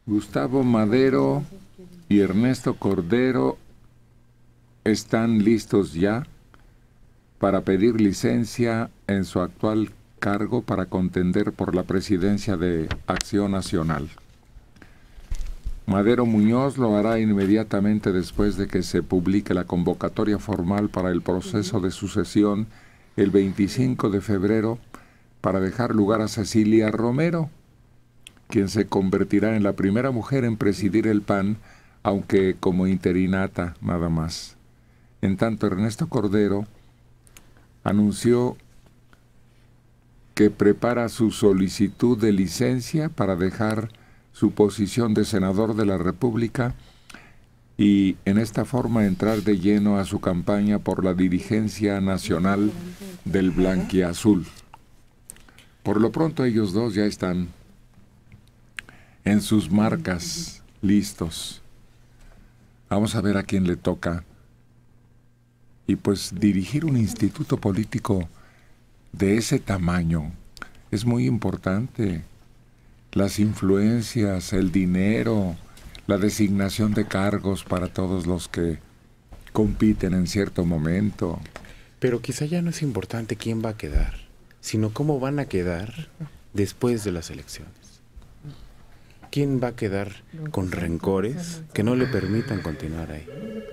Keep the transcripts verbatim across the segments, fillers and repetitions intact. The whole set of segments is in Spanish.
Gustavo Madero y Ernesto Cordero están listos ya para pedir licencia en su actual cargo para contender por la presidencia de Acción Nacional. Madero Muñoz lo hará inmediatamente después de que se publique la convocatoria formal para el proceso de sucesión el veinticinco de febrero para dejar lugar a Cecilia Romero, quien se convertirá en la primera mujer en presidir el P A N, aunque como interinata nada más. En tanto, Ernesto Cordero anunció que prepara su solicitud de licencia para dejar su posición de senador de la República y en esta forma entrar de lleno a su campaña por la dirigencia nacional del blanquiazul. Por lo pronto ellos dos ya están en sus marcas listos. Vamos a ver a quién le toca. Y pues dirigir un instituto político de ese tamaño es muy importante. Las influencias, el dinero, la designación de cargos para todos los que compiten en cierto momento. Pero quizá ya no es importante quién va a quedar, sino cómo van a quedar después de las elecciones. ¿Quién va a quedar con rencores que no le permitan continuar ahí?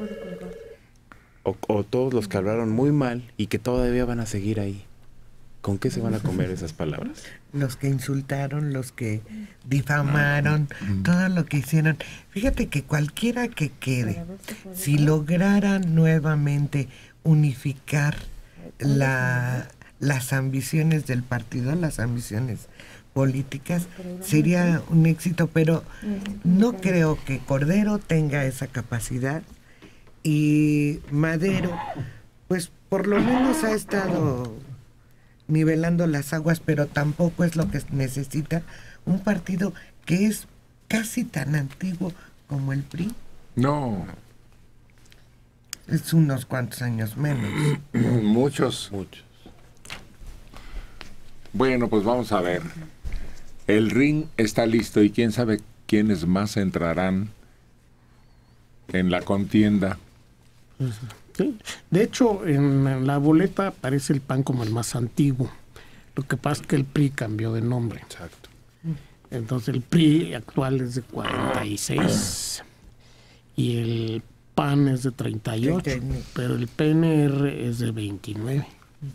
O, o todos los que hablaron muy mal y que todavía van a seguir ahí. ¿Con qué se van a comer esas palabras? Los que insultaron, los que difamaron, todo lo que hicieron. Fíjate que cualquiera que quede, si lograra nuevamente unificar la, las ambiciones del partido, las ambiciones políticas, sería un éxito, pero no creo que Cordero tenga esa capacidad y Madero, pues por lo menos ha estado nivelando las aguas, pero tampoco es lo que necesita un partido que es casi tan antiguo como el P R I. No. Es unos cuantos años menos. Muchos. Muchos. Bueno, pues vamos a ver. El ring está listo y quién sabe quiénes más entrarán en la contienda. Sí. De hecho, en la boleta aparece el P A N como el más antiguo. Lo que pasa es que el P R I cambió de nombre. Exacto. Entonces el P R I actual es de cuarenta y seis y el P A N es de treinta y ocho, pero el P N R es de veintinueve.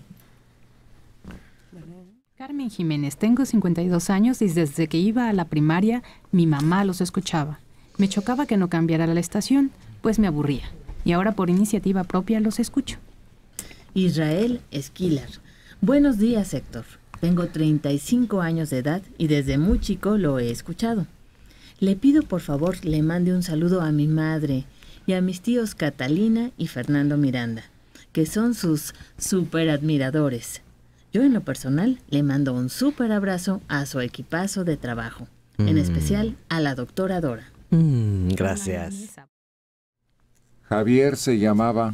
Carmen Jiménez, tengo cincuenta y dos años y desde que iba a la primaria mi mamá los escuchaba. Me chocaba que no cambiara la estación, pues me aburría. Y ahora por iniciativa propia los escucho. Israel Esquilar. Buenos días, Héctor. Tengo treinta y cinco años de edad y desde muy chico lo he escuchado. Le pido por favor le mande un saludo a mi madre y a mis tíos Catalina y Fernando Miranda, que son sus súper admiradores. Yo en lo personal le mando un súper abrazo a su equipazo de trabajo, mm. en especial a la doctora Dora. Mm, gracias. Javier se llamaba.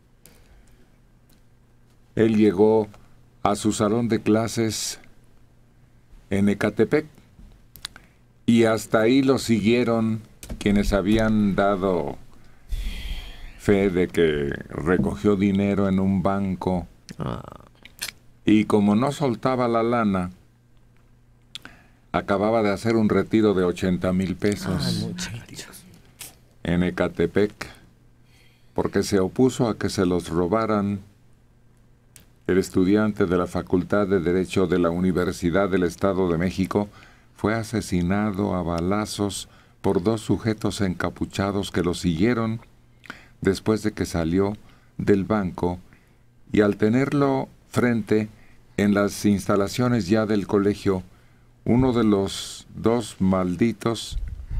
Él llegó a su salón de clases en Ecatepec y hasta ahí lo siguieron quienes habían dado fe de que recogió dinero en un banco. Ah. Y como no soltaba la lana, acababa de hacer un retiro de ochenta mil pesos en Ecatepec, porque se opuso a que se los robaran. El estudiante de la Facultad de Derecho de la Universidad del Estado de México fue asesinado a balazos por dos sujetos encapuchados que lo siguieron después de que salió del banco y al tenerlo frente en las instalaciones ya del colegio, uno de los dos malditos,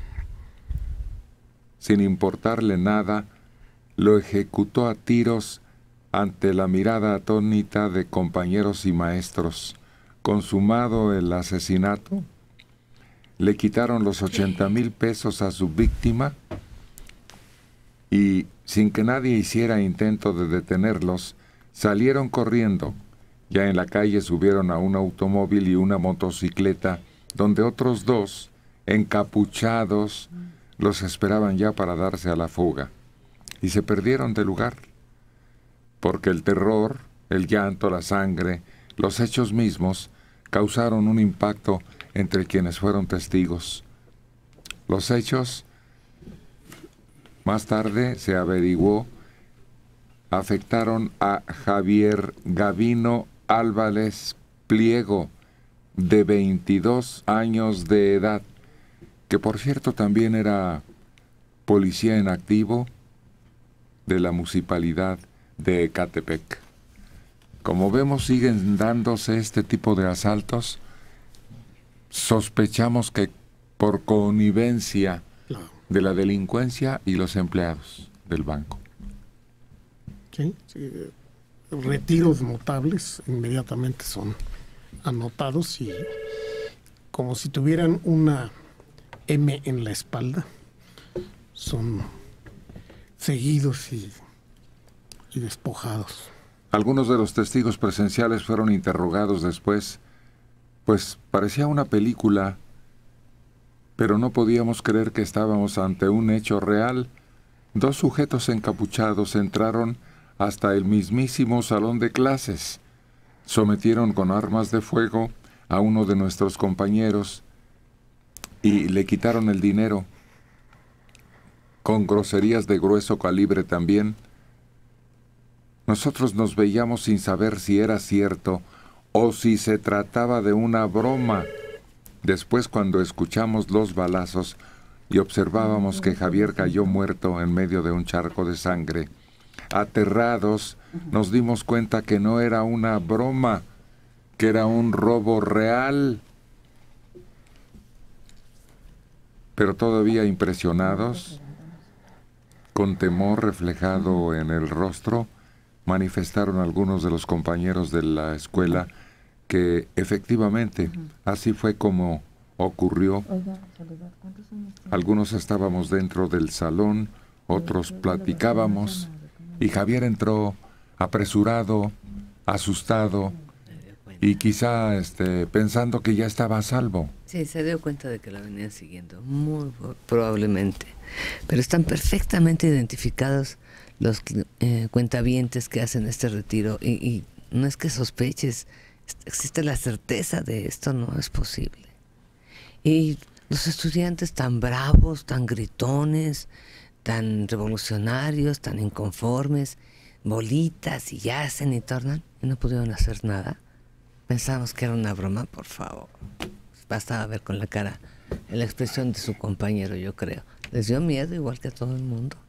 sin importarle nada, lo ejecutó a tiros ante la mirada atónita de compañeros y maestros. Consumado el asesinato, le quitaron los ochenta mil pesos a su víctima y, sin que nadie hiciera intento de detenerlos, salieron corriendo. Ya en la calle subieron a un automóvil y una motocicleta, donde otros dos encapuchados, los esperaban ya para darse a la fuga. Y se perdieron de lugar, porque el terror, el llanto, la sangre, los hechos mismos causaron un impacto entre quienes fueron testigos. Los hechos, más tarde se averiguó, afectaron a Javier Gavino Álvarez Pliego, de veintidós años de edad, que por cierto también era policía en activo de la municipalidad de Ecatepec. Como vemos, siguen dándose este tipo de asaltos. Sospechamos que por connivencia de la delincuencia y los empleados del banco. Sí, sí. Retiros notables inmediatamente son anotados y como si tuvieran una M en la espalda, son seguidos y, y despojados. Algunos de los testigos presenciales fueron interrogados después, pues parecía una película, pero no podíamos creer que estábamos ante un hecho real. Dos sujetos encapuchados entraron hasta el mismísimo salón de clases, sometieron con armas de fuego a uno de nuestros compañeros y le quitaron el dinero, con groserías de grueso calibre también. Nosotros nos veíamos sin saber si era cierto o si se trataba de una broma. Después, cuando escuchamos los balazos y observábamos que Javier cayó muerto en medio de un charco de sangre, aterrados, nos dimos cuenta que no era una broma, que era un robo real. Pero todavía impresionados, con temor reflejado en el rostro, manifestaron algunos de los compañeros de la escuela que efectivamente así fue como ocurrió. Algunos estábamos dentro del salón, otros platicábamos, y Javier entró apresurado, asustado, y quizá este, pensando que ya estaba a salvo. Sí, se dio cuenta de que la venían siguiendo, muy probablemente. Pero están perfectamente identificados los eh, cuentavientes que hacen este retiro, y, y no es que sospeches, existe la certeza de esto, no es posible. Y los estudiantes tan bravos, tan gritones, tan revolucionarios, tan inconformes, bolitas y yacen y tornan, y no pudieron hacer nada. Pensamos que era una broma, por favor. Bastaba ver con la cara la expresión de su compañero, yo creo. Les dio miedo igual que a todo el mundo.